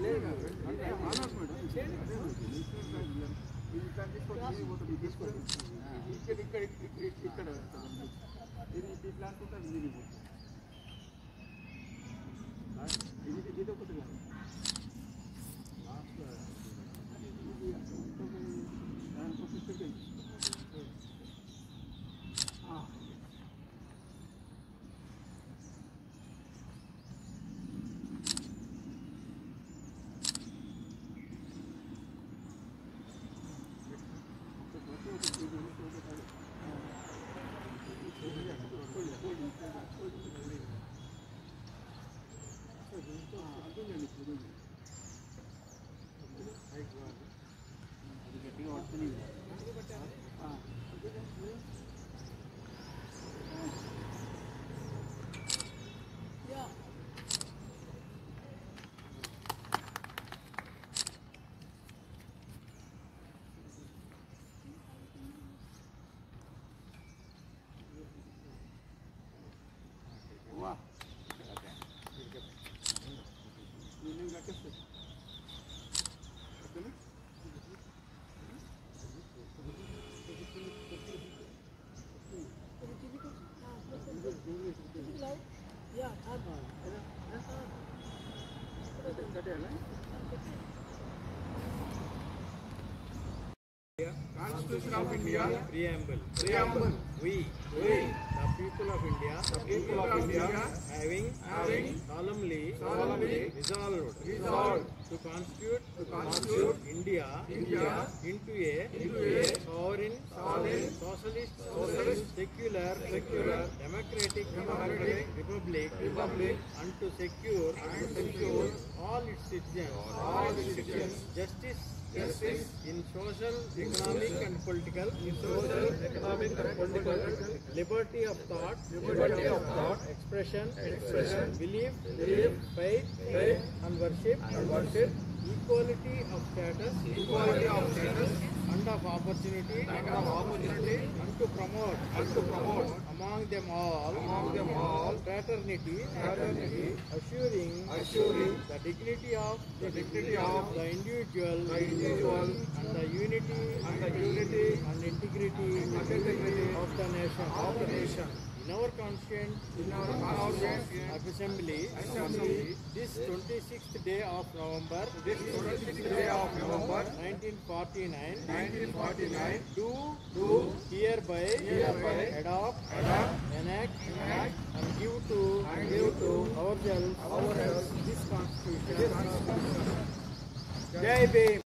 Constitution of India. Preamble. We, the people of India, having solemnly resolved to constitute India into a sovereign, socialist, secular, democratic republic, and to secure all its citizens justice in social, economic and political, liberty of thought, expression, belief, faith and worship, equality of status, and of opportunity, and to promote among them all fraternity, assuring the dignity of the individual and the unity and integrity of the nation. In our conscience assembly, this 26th day of November, 1949, do hereby adopt, enact, and give to ourselves this Constitution. Jai Bhim.